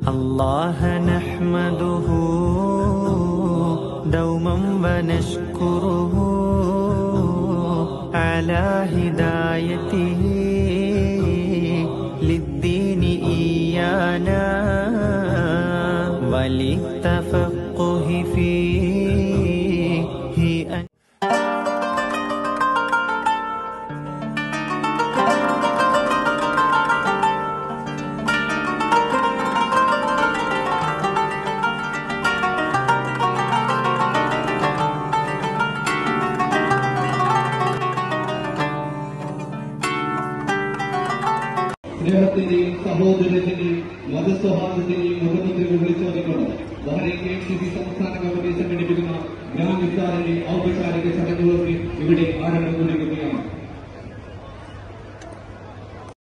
الله نحمده دوما ونشكره على هدايته للدين إيانا وللتفقه فيه സ്നേഹത്തിന്റെയും സഹോദരത്തിന്റെയും മതസൗഹാർദ്ദത്തിന്റെയും മുഖമുദ്രകൾ വിളിച്ചോതിക്കൊണ്ട് ബഹ്റൈൻ KMCC സംസ്ഥാന കമ്മിറ്റി സംഘടിപ്പിക്കുന്ന ഗ്രാൻഡ് ഇഫ്താറിന്റെ ഔപചാരിക ചടങ്ങുകൾക്ക് ഇവിടെ ആരംഭം